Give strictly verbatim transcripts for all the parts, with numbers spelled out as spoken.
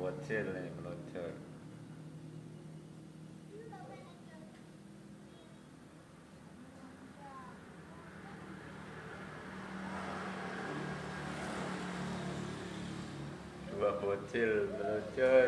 bocil nih meluncur. Dua bocil meluncur.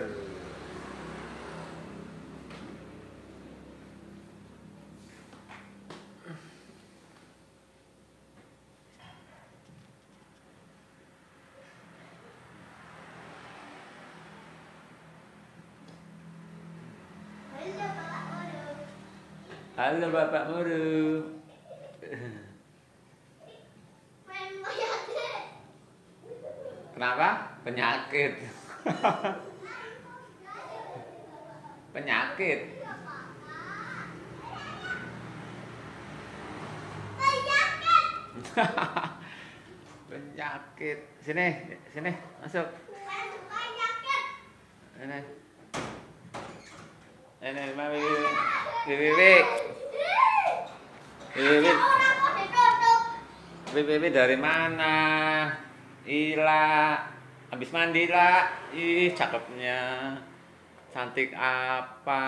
Halo Bapak Muru. Kenapa? Penyakit. Penyakit. Penyakit. Sini, sini, masuk. Ini. Ini mami. Bibi. Bibi. Bibi dari mana? Ila. Habis mandi lah. Ih, cakepnya. Cantik apa?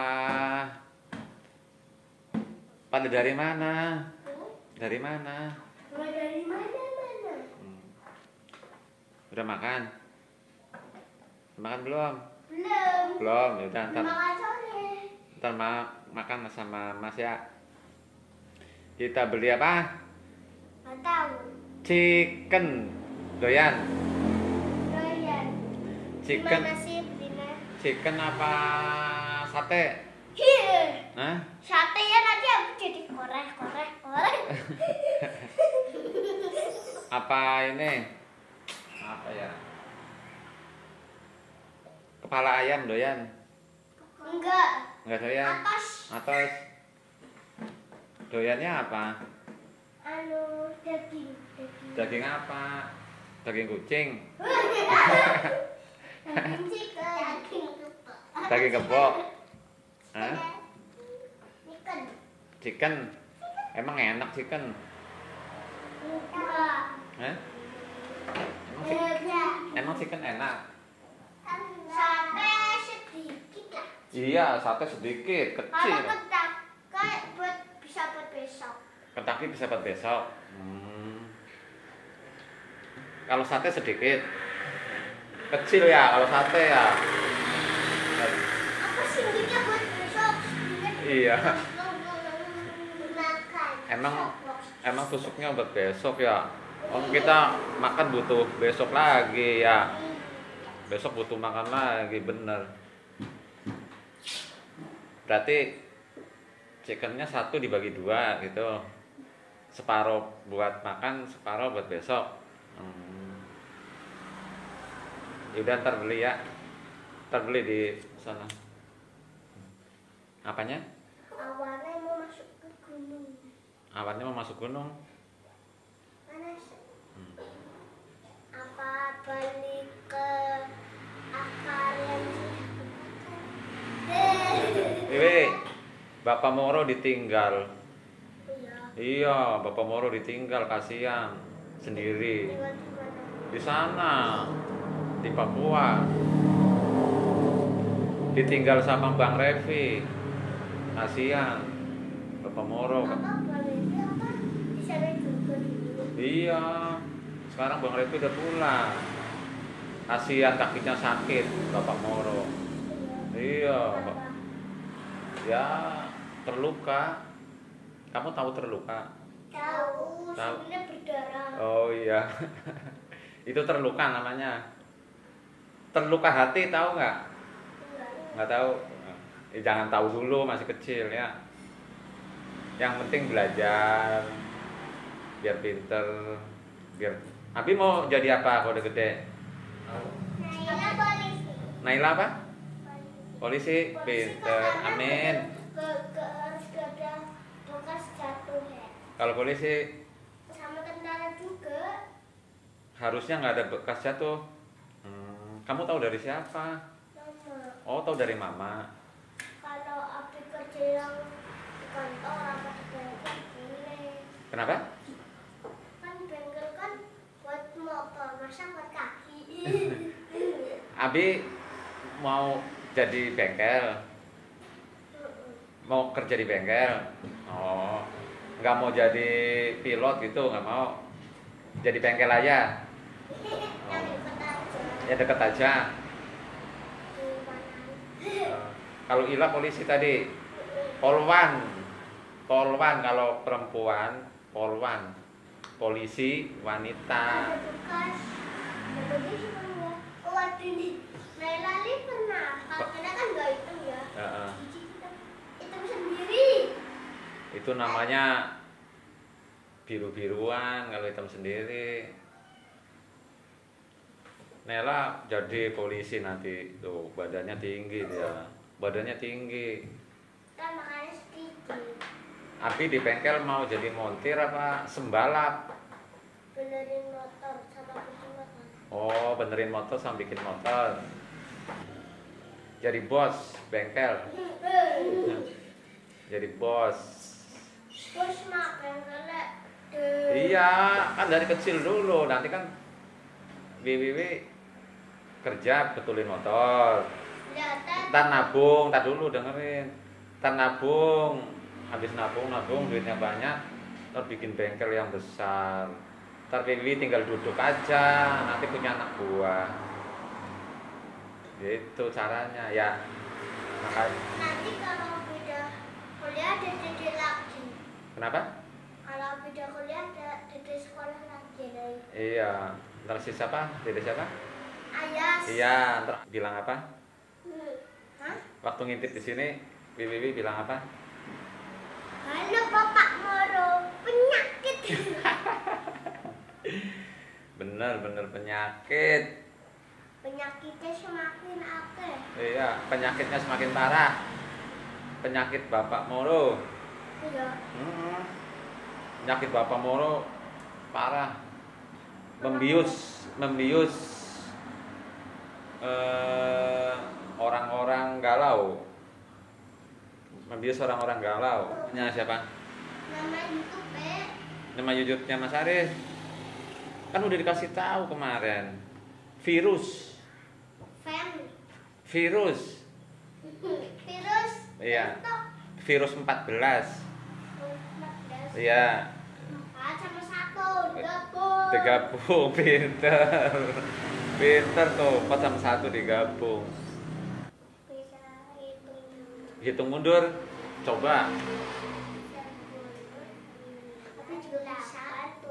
Pada dari mana? Dari mana? Dari mana mana? Hmm. Udah makan? Makan belum? Belum. Belum, ya udah ntar. Makan sore. Ntar ma makan sama Mas ya. Kita beli apa? Nggak tahu. Chicken. Doyan. Doyan. Chicken. Gimana sih belinya? Chicken apa sate? Hih. Hah? Sate ya nanti aku jadi korek korek korek. Apa ini? Apa ya? Kepala ayam doyan? Enggak. Enggak doyan? Atas. Atas. Doyannya apa? Anu daging. Daging. Daging apa? Daging kucing? Daging chicken. Daging kepok. Daging kepok? Hah? Chicken. Chicken? Emang enak chicken? Enggak. Hah? Emang, chi Enggak. emang chicken enak? Sate sedikit lah. Iya, sate sedikit, kecil. Kalau ketak kayak buat bisa buat besok. Ketaki bisa buat besok. Hmm. Kalau sate sedikit, kecil ya. Kalau sate ya. Apa sendirinya buat besok? Iya. Makan. Emang emang tusuknya buat besok ya. Om kita makan butuh besok lagi ya. Besok butuh makan lagi, bener. Berarti chickennya satu dibagi dua gitu. Separuh buat makan, separuh buat besok. Hmm. Yaudah ntar beli ya. Ntar beli di sana. Apanya? Awalnya mau masuk ke gunung. Awannya mau masuk gunung. Panas. Hmm. Apa balik ke akar yang sudah kebakar? Iwi, Bapak Moro ditinggal. Iya. Iya, Bapak Moro ditinggal, kasihan sendiri Lewat mana? di sana di Papua. Ditinggal sama Bang Revi. Kasihan Bapak Moro. Apa balik apa? Di sana juga dulu. Iya. Sekarang Bang Revi udah pulang. Kasihan kakinya sakit Bapak Moro. Iya, Pak. Apa? Ya terluka. Kamu tahu terluka? Tahu, Tahu. sebenarnya berdarah. Oh iya. Itu terluka namanya. Terluka hati tahu nggak? Enggak. Nggak tahu. Eh, jangan tahu dulu, masih kecil ya. Yang penting belajar biar pinter, biar Abi mau jadi apa kalau udah gede? Naila polisi. Naila apa? Polisi. Polisi, pinter. Amin. Ke, ke, harus ada bekas jatuh ya. Kalau polisi Sama tentara juga. harusnya nggak ada bekas jatuh. Hmm, kamu tahu dari siapa? Mama. Oh, tahu dari mama. Kalau Abi kerja yang di kantor apa di bengkel boleh. Kenapa? Kan bengkel kan buat motor, masa buat kaki. Abi mau jadi bengkel, mau kerja di bengkel. Oh, nggak mau jadi pilot gitu, nggak mau. Jadi bengkel aja. Yang dekat aja. Ya deket aja. Di mana? Eh, kalau Ila polisi tadi, polwan, polwan kalau perempuan, polwan, polisi wanita. Ada bekas. Ada bekas kan ya? Oh, waktu ini Naila ini pernah. Kalau kita kan nggak hitam ya. Eh, eh. Cici hitam. Hitam sendiri. Itu namanya biru-biruan kalau hitam sendiri. Nela jadi polisi nanti tuh, badannya tinggi dia, badannya tinggi. Kita makannya sedikit. Abi di bengkel mau jadi montir apa sembalap? Benerin motor sama bikin motor. Oh, benerin motor sama bikin motor. Jadi bos bengkel, jadi bos. Bos makan kalau Iya, kan dari kecil dulu. Nanti kan Wiwi kerja betulin motor. Lihat, Ntar nabung, ntar dulu dengerin. Ntar nabung, habis nabung nabung duitnya banyak, ntar bikin bengkel yang besar. Ntar Wiwi tinggal duduk aja, nanti punya anak buah. Gitu caranya ya. Makanya. nanti kalau beda kuliah ada dede lagi. Kenapa? Kalau beda kuliah ada dede sekolah lagi dari Iya. Ntar si siapa? Dede siapa? Ayas. Iya. Ntar bilang apa? Hmm. Hah? Waktu ngintip di sini, Wiwi bilang apa? Halo Bapak Moro, penyakit. Bener bener penyakit. Penyakitnya semakin akeh. Iya, penyakitnya semakin parah. Penyakit Bapak Moro. Iya. Hmm. Penyakit Bapak Moro parah. Membius, membius eh, orang-orang galau. Membius orang-orang galau. Namanya siapa? Nama YouTube eh. Nama YouTube-nya Mas Arif. Kan udah dikasih tahu kemarin. Virus. Fem. Virus. Virus. Iya. Untuk Virus empat belas. empat belas. Iya. Empat sama satu digabung. Digabung, pinter. Pinter tuh, empat sama satu digabung. Bisa hitung. Hitung mundur. Coba. Tapi juga bisa.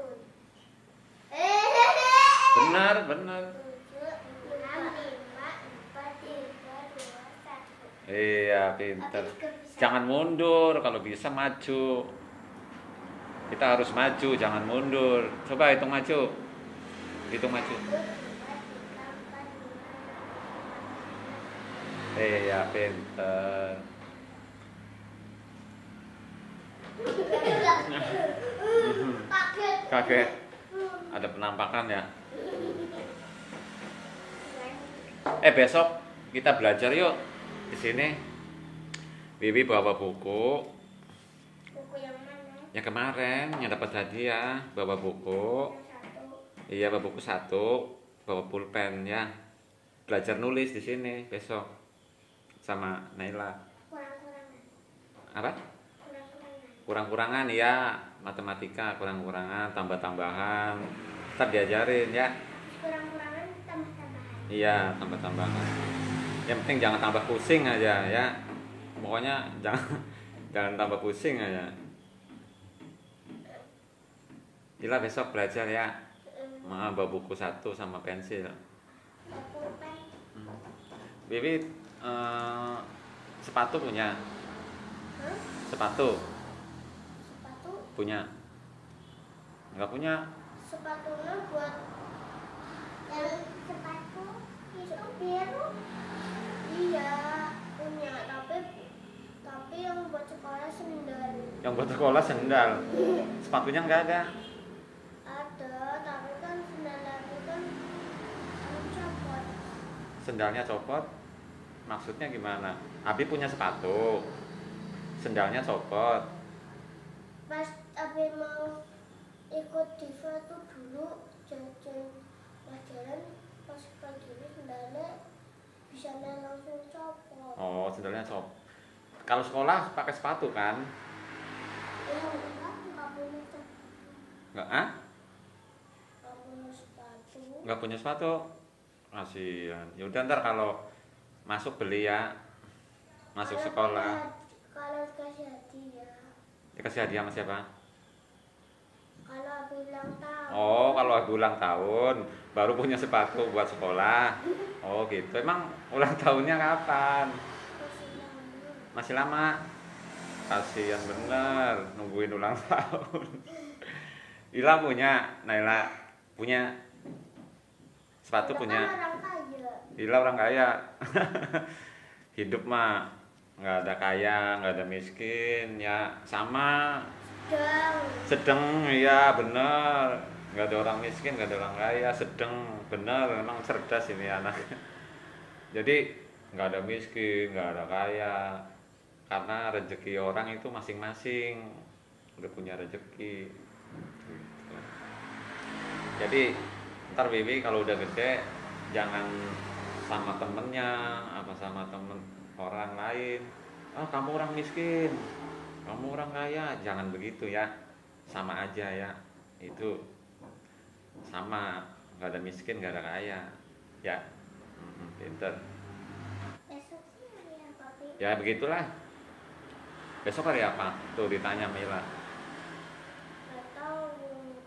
Eh. Benar, benar. Tujuh, enam, lima, empat, tiga, dua, satu. Iya, pinter. Tapi juga bisa. Jangan mundur, kalau bisa maju. Kita harus maju, jangan mundur. Coba hitung maju. Hitung maju. Satu, dua, tiga, empat, lima, Iya, pinter. kaget. Kaget. Ada penampakan ya. Eh, besok kita belajar yuk di sini. Bibi bawa buku. Buku yang mana? Yang kemarin yang dapat hadiah, bawa buku. Yang satu. Iya, bawa buku satu, bawa pulpen ya. Belajar nulis di sini besok sama Naila. Kurang-kurangan. Apa? Kurang-kurangan. Kurang-kurangan ya, matematika kurang-kurangan, tambah-tambahan. Ntar diajarin ya. Kurang-kurangan tambah-tambahan. Iya, tambah-tambahan. Yang penting jangan tambah pusing aja ya. Pokoknya jangan jangan tambah pusing aja. Ila besok belajar ya. Ma bawa buku satu sama pensil. Pulpen. Bibi eh, sepatu punya? Hah? Sepatu Sepatu. punya? Enggak punya? Sepatunya buat yang sepatu itu biru. Iya, punya tapi tapi yang buat sekolah sendal. Yang buat sekolah sendal. Sepatunya enggak ada. Ada, tapi kan sendal aku kan anu copot. Sendalnya copot. Maksudnya gimana? Abi punya sepatu. Sendalnya copot. Pas Abi mau ikut Diva tuh dulu jajan pelajaran pas pagi ini sendalnya bisanya langsung copot. Oh, sendalnya copot. Kalau sekolah pakai sepatu kan? Ya enggak, enggak punya sepatu. Enggak, ah? Enggak punya sepatu. Enggak punya sepatu. Kasihan. Ya udah ntar kalau masuk beli ya. Masuk Kalau sekolah. punya- Kalau dikasih hadiah. Dikasih hadiah sama siapa? Kalau aku ulang tahun. Oh, kalau aku ulang tahun baru punya sepatu buat sekolah. Oh, gitu. Emang ulang tahunnya kapan? Masih lama. Masih lama. Kasihan bener nungguin ulang tahun. Ila punya, Naila punya sepatu Kita punya. kan orang kaya. Ila orang kaya. Hidup mah nggak ada kaya, nggak ada miskin, ya sama. Sedang. Sedang, ya bener. Nggak ada orang miskin, nggak ada orang kaya, sedang, bener. Memang cerdas ini anak. Jadi nggak ada miskin, nggak ada kaya, karena rezeki orang itu masing-masing udah punya rezeki. Gitu. Jadi ntar Bibi kalau udah gede jangan sama temennya apa sama temen orang lain, ah kamu orang miskin, kamu orang kaya, jangan begitu ya, sama aja ya, itu sama, nggak ada miskin nggak ada kaya ya. Mm, pinter Besok sih hari apa, Pi? ya, begitulah. Besok hari apa tuh ditanya Mila. Nggak tahu.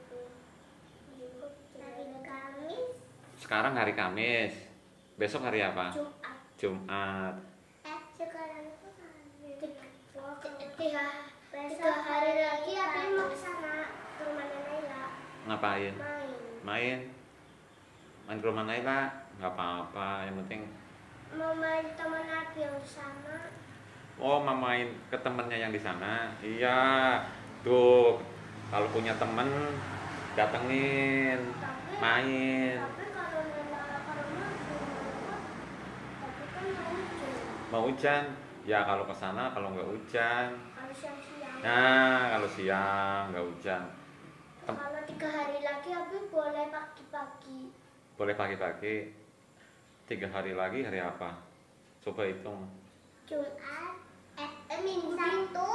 Hari Kamis. Sekarang hari Kamis, besok hari apa? Jumat. Jumat. Eh, sekarang itu hari tiga, tiga hari lagi aku mau ke sana ke rumah Naila Ngapain? main. Main? Main ke rumah Naila? Nggak apa-apa, yang penting. Mau main teman aku yang sama. Oh, mau main ke temennya yang di sana. Iya, tuh kalau punya temen datengin, Tapi, main. tapi kalau Naila ke rumah gimana? Tapi kan mau hujan. Mau hujan? Ya kalau ke sana kalau nggak hujan. Kalau siang-siang. Nah, kalau siang nggak hujan. Tem- Kalau tiga hari lagi aku boleh pagi-pagi. Boleh pagi-pagi. Tiga hari lagi hari apa? Coba hitung. Jumat. Eh, eh Minggu. Sabtu.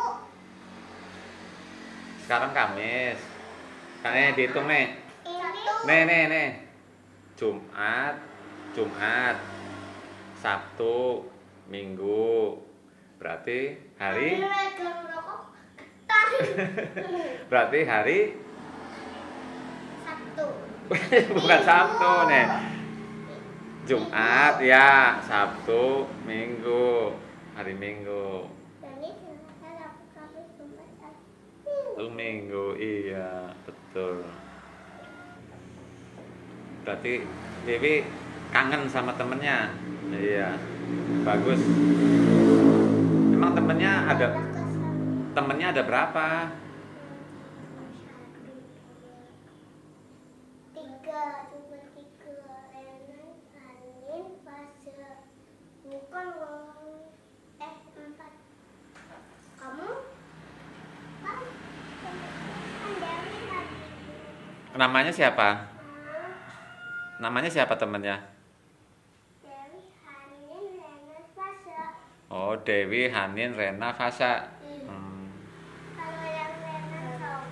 Sekarang Kamis. Kayaknya dihitung nih. Ini. Nih, nih, nih. Jumat, Jumat, Sabtu, Minggu. Berarti hari, Ambil megang rokok. Getar. berarti hari Sabtu. bukan Sabtu nih. Jumat ya, Sabtu, Minggu, hari Minggu. Dan ini ternyata aku kami Jumat. Itu Minggu, iya, betul. Berarti Dewi kangen sama temennya. Iya, bagus. Emang temennya ada, temennya ada berapa? Tiga, cuma tiga. Renan, Anin, Fase. Bukan uang. Eh, empat. Kamu? Kan? Kan Dewi tadi. Namanya siapa? Ah, Namanya siapa temennya? Dewi, Anin, Renan, Fase. Oh, Dewi, Hanin, Rena, Fasa. Iya. Hmm. Kalau yang Renan cowok.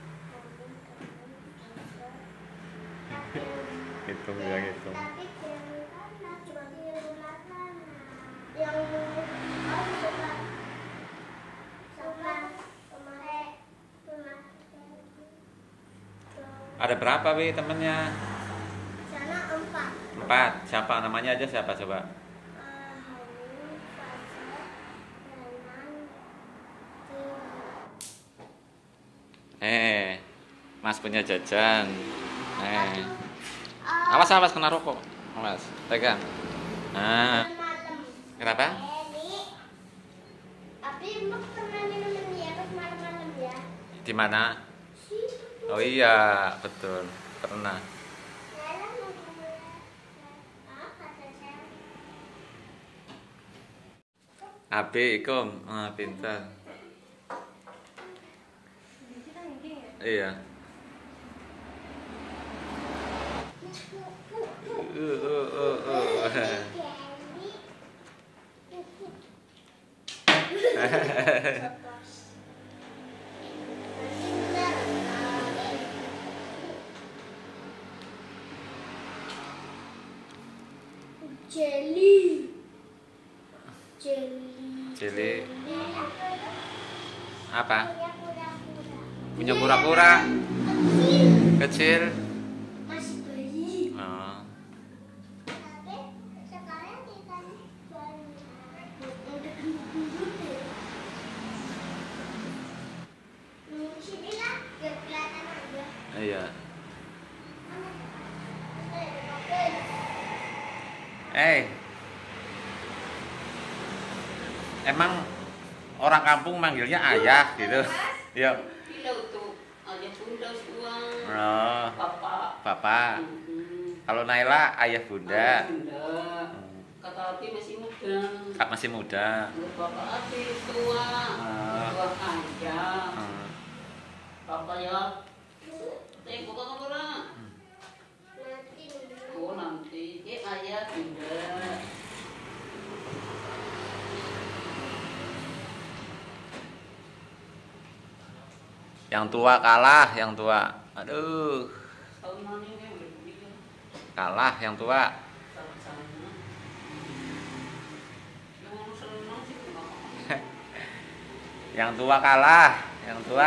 Tapi Hitung ya hitung. Tapi Dewi kan cuma di rumah sana. Yang oh suka sama sama eh rumah Ada berapa Wi temennya? sana empat. Empat. Siapa namanya aja siapa coba? Ah, Hani, Fase, Renan, Dewi. Eh, Mas punya jajan. Eh, Ah, awas awas kena rokok. Awas, pegang. Nah, malam. kenapa? Ini, tapi Mbak pernah minum ini ya pas malam-malam ya? Di mana? Situ. Oh iya, betul. Pernah. Laila mau mulai. Ah, kata saya. Abi ikum, ah, pintar. Iya. Uh, uh, uh, uh. Candy. Jelly. Jelly. Jelly. Apa? Punya kura-kura. Punya kura-kura Kecil. kecil. Masih bayi. Oh. Tapi sekarang ikan banyak. Hmm, sini lah, biar kelihatan aja. Iya. Eh, Eh. Emang orang kampung manggilnya ayah gitu. Iya. Bilau tuh ayah bunda semua. Oh, Bapak. Bapak. Hmm. Kalau Naila ayah bunda. Ayah bunda. Hmm. Kata Abi masih muda. Kak masih muda. Bapak Abi tua. Ah. Tua ayah. Hmm. Bapak ya. Tengok kok kamera. nanti dulu. Oh nanti dia ayah bunda. Yang tua kalah, yang tua. Aduh, Tahun mana ini udah begitu. kalah yang tua. Sama-sama. Yang senang sih kenapa? Yang tua kalah, yang tua.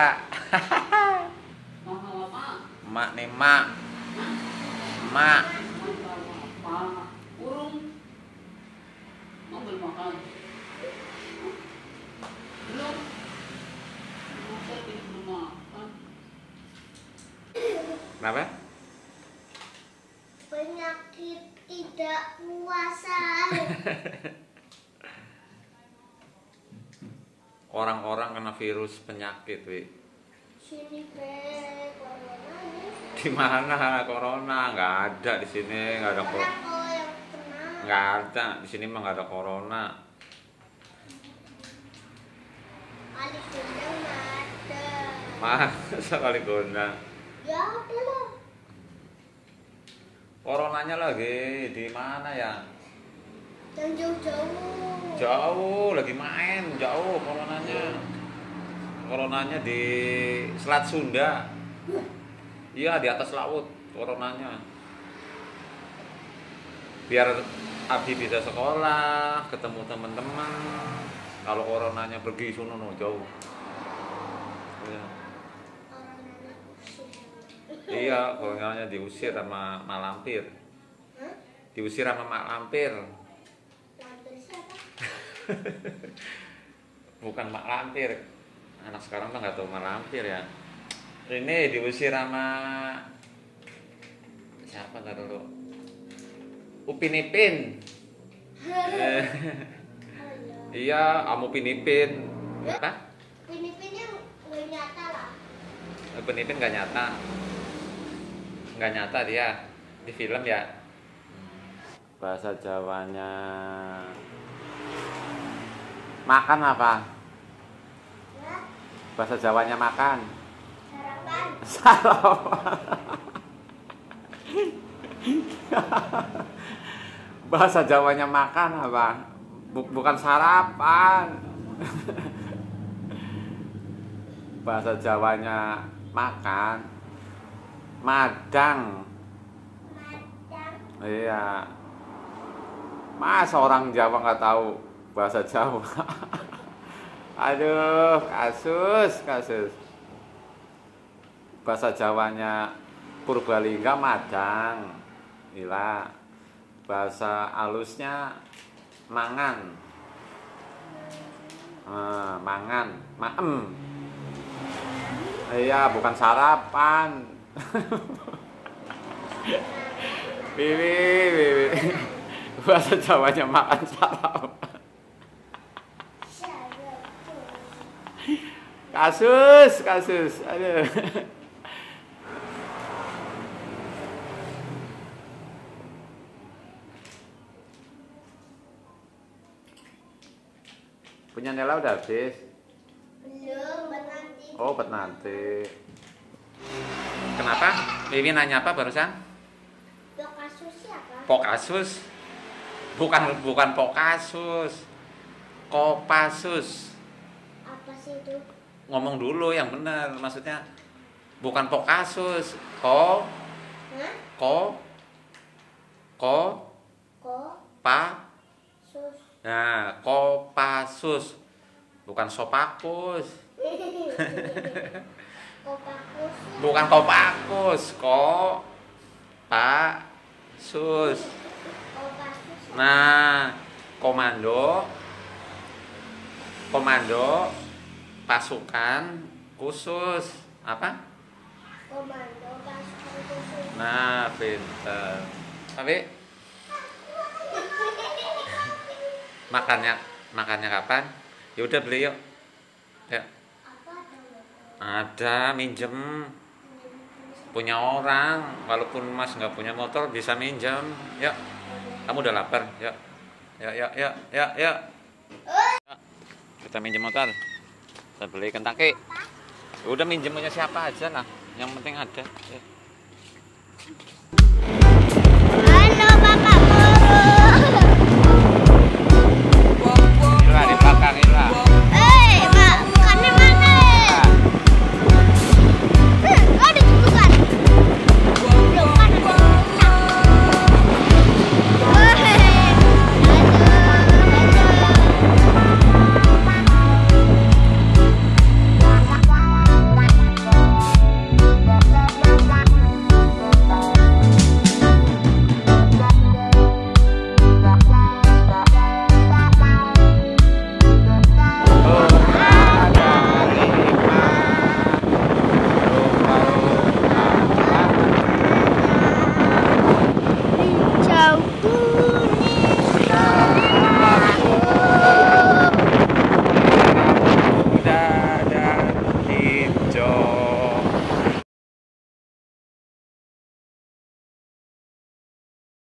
Mahal apa? Mak nih mak. Mak. Mahal apa? Burung. Mau beli makan? Belum. Belum saya belum makan. Kenapa? Penyakit tidak puasa. Orang-orang kena virus penyakit, wi. Sini be, corona nih. Di mana corona? Nggak ada di sini, nggak ada Orang corona. kalau yang kena Nggak ada di sini mah nggak ada corona. kali gendang nggak ada. Masa kali guna. Ya ada loh. Coronanya lagi di mana ya? Yang jauh-jauh. Jauh, lagi main, jauh coronanya. Coronanya di Selat Sunda. Iya, di atas laut coronanya. Biar Abi bisa sekolah, ketemu teman-teman. Kalau coronanya pergi sono no, jauh. Iya. Orang anak usia. Iya, coronanya diusir sama malampir. Hah? Diusir sama malampir. Lampir siapa? Bukan mak lampir. Anak sekarang mah nggak tahu mak lampir ya. Ini diusir sama siapa ntar dulu? Upin Ipin. Eh, Halo. iya, kamu Upin Ipin. Apa? Pin-pin yang nggak nyata lah. Upin Ipin nggak nyata. Nggak nyata dia di film ya. Bahasa Jawanya makan apa? Ya, Bahasa Jawanya makan. sarapan. Sarapan. Bahasa Jawanya makan apa? Bu- bukan sarapan. Bahasa Jawanya makan. Madang. Madang. Iya. Masa orang Jawa nggak tahu bahasa Jawa? Aduh, kasus, kasus. Bahasa Jawanya Purbalingga Madang. Gila. Bahasa halusnya mangan. Ah, mangan, maem. Iya, bukan sarapan. Wiwi, wiwi. Bahasa Jawanya makan sarapan. Sarapan. Kasus, kasus. Aduh. Punya Nela udah habis. Belum, buat nanti. Oh, buat nanti. Kenapa? Wiwi nanya apa barusan? Dok kasus siapa? Pokasus. Bukan bukan Pokasus. Kopassus. situ. Ngomong dulu yang benar, maksudnya bukan Pokasus. Ko, Hah? ko, ko, Ko pa. sus. Nah, Kopassus. Bukan Sopakus. Kopakus. Bukan Kopakus, ko, pa, sus. Kopasus. Nah, komando, komando pasukan khusus apa? Komando pasukan khusus. Nah, pinter. Tapi makannya makannya kapan? Ya udah beli yuk. Ya. Apa dong? Ada minjem punya orang, walaupun Mas nggak punya motor bisa minjem. Yuk. Kamu udah lapar? Yuk. Yuk, yuk, yuk, yuk, yuk. Kita minjem motor. Kita beli Kentucky. Udah minjem punya siapa aja lah. Yang penting ada. Ya.